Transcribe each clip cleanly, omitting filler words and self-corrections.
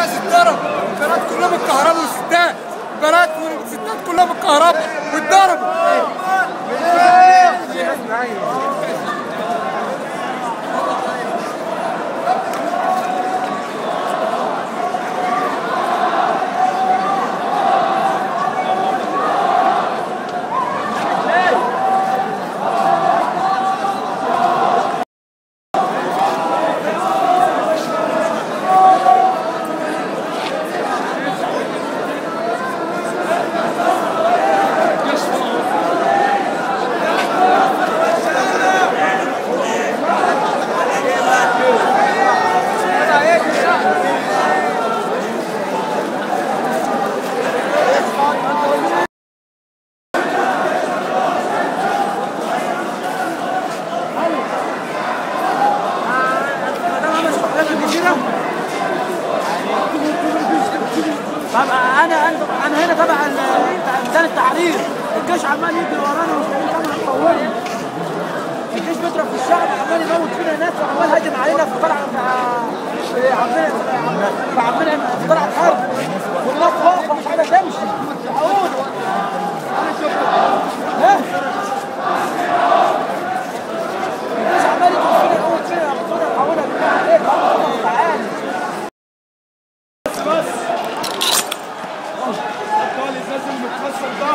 الناس اتضربوا، البنات كلهم اتكهربوا والستات، البنات والستات كلهم اتكهربوا واتضربوا. انا هنا تبع ميدان التحرير، الجيش عمال يجري ورانا ومش هنطولهم. الجيش بيضرب في الشعب، عمال يموت فينا ناس وعمال هاجم علينا في طلعه عمنا في طلعت حرب، والناس واقفه مش عايزه تمشي. اقول ها الجيش عمال يضرب فينا يموت فينا ياخدونا يحولنا بالله عليك. تعالى لازم نتكسر ده.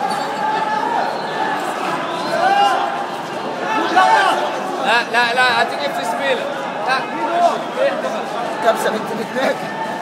لا هتيجي في زميلك. لا كبسه بنت بتناك.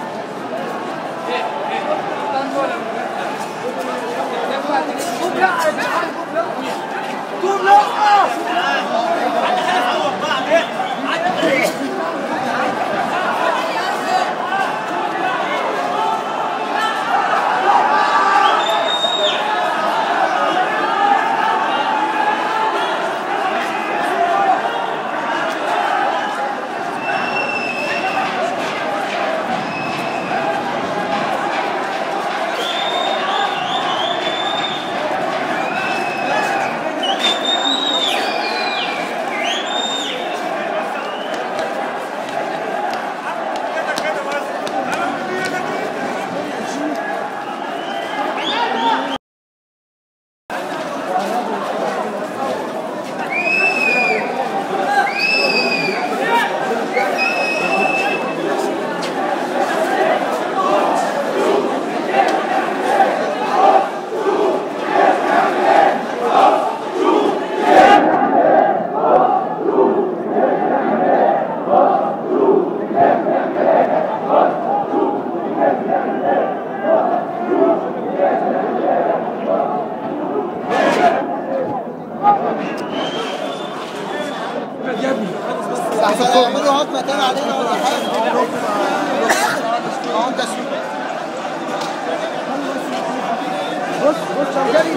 عشان يعملوا هضمه تاني علينا ولا حاجه. بص لو جري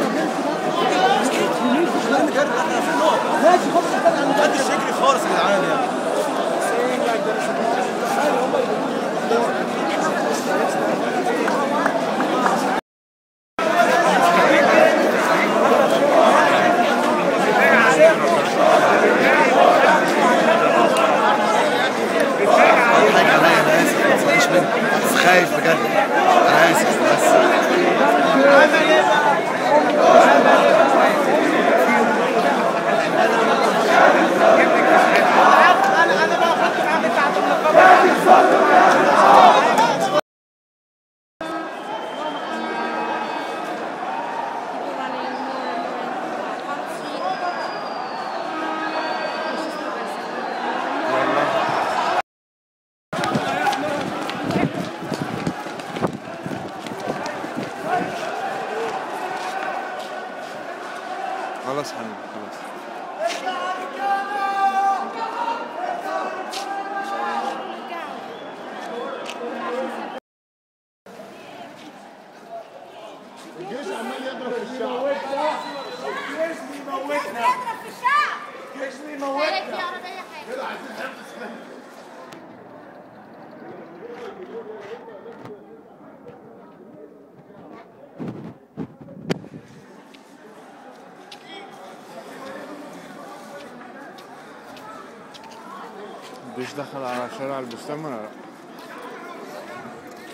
ماشي خش تاني على محدش يجري خالص يا جدعان يعني. خايف بجد، انا اسف بس خلاص حبيبي خلاص. الجيش عمال يضرب في الشعب. الجيش بيموتنا. الجيش بيموتنا. كده عايزين حفظ اسلامي. الجيش دخل على شارع البستان ولا لا؟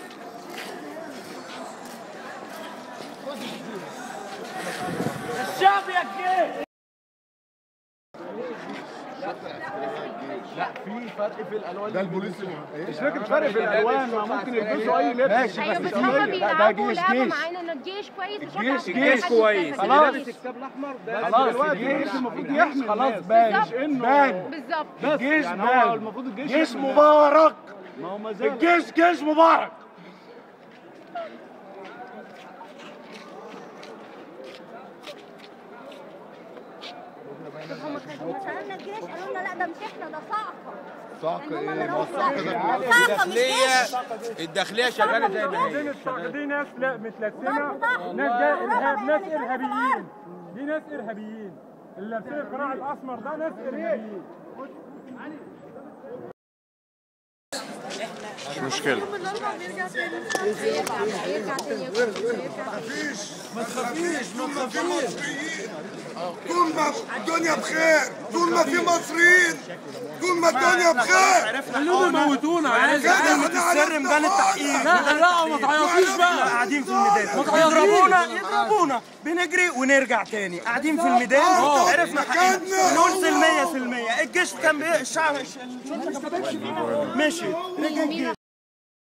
في الالوان ده البوليس مش فكره فرق في الالوان، ما ممكن يلبسوا اي لبس. ماشي ايوه بس هم بيلعبوا لعبه معانا ان الجيش كويس. الجيش كويس. خلاص الكتاب الاحمر ده خلاص الجيش المفروض يحمي. خلاص بان بالظبط الجيش بان. المفروض الجيش جيش مبارك. ما هو ما زال الجيش جيش مبارك. هم سالنا الجيش قالوا لنا لا ده مش احنا، ده صاعقه. الداخليه شغاله زي ما هي. دي ناس لا متلثمه، ناس ده ارهاب، ناس ارهابيين. دي ناس ارهابيين اللي لابسين القناع الاسمر ده ناس ارهابيين. مش مشكله. ما تخافيش طول ما الدنيا بخير، طول ما في مصريين، طول ما الدنيا بخير. خلونا يموتونا عادي. السر مجال التحقيق. لا ما تعيطيش بقى. قاعدين في الميدان يضربونا بنجري ونرجع تاني. قاعدين في الميدان عرفنا حقيقة نقول سلمية. الجيش كان الشعب مشي.